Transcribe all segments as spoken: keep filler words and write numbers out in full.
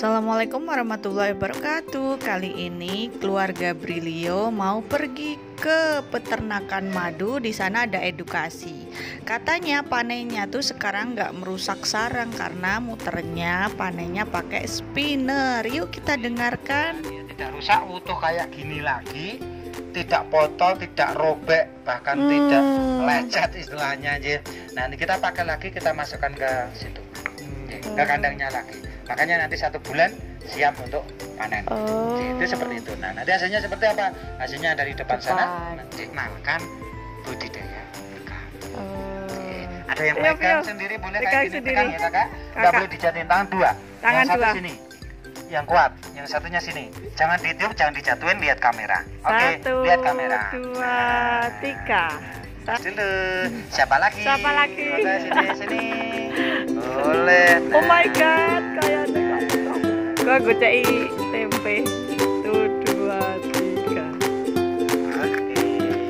Assalamualaikum warahmatullahi wabarakatuh. Kali ini keluarga Brilio mau pergi ke peternakan madu. Di sana ada edukasi. Katanya panennya tuh sekarang nggak merusak sarang karena muternya panennya pakai spinner. Yuk kita dengarkan. Tidak rusak, utuh kayak gini lagi, tidak potol, tidak robek, bahkan hmm. tidak lecet istilahnya aja. Nah ini kita pakai lagi, kita masukkan ke situ, hmm. ke kandangnya lagi. Makanya nanti satu bulan siap untuk panen. Oh. Itu seperti itu. Nah nanti hasilnya seperti apa? Hasilnya dari depan Cepat. sana nanti makan budidaya ikan. Oh. Ada yang pegang yuk, yuk. sendiri boleh kayak gini pegang ya kakak. Nggak boleh dijatuhin tangan dua. Tangan yang satu dua. Sini, yang kuat. Yang satunya sini. Jangan ditiup, jangan dijatuhin. Lihat kamera. Oke. Okay, lihat kamera. Satu, dua, tiga. Dulu. Siapa lagi? Siapa lagi? Oke, sini, sini. Boleh. Nah. Oh my god, kayak gua gocei tempe. Satu, dua, tiga. Oke.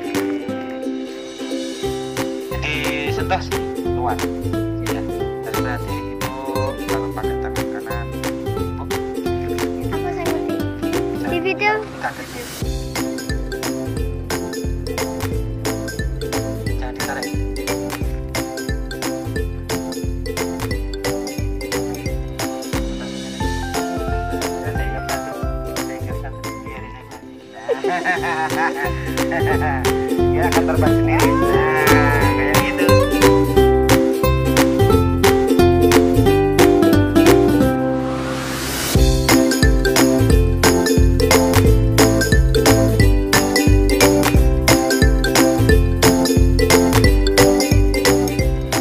Disentuh sini, luar. Ya. Terus berarti ibu kalau pakai tangan kanan, ibu. Apa saya ngerti? Di video. Jangan ditarik. Dia akan terbang sendiri. Nah, kayak gitu.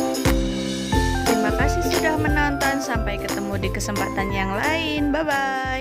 Terima kasih sudah menonton. Sampai ketemu di kesempatan yang lain. Bye bye.